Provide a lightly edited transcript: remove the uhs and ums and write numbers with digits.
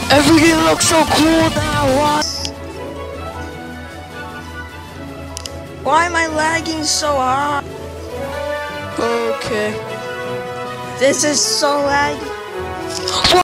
Everything looks so cool now. What? Why am I lagging so hard? Okay. This is so laggy.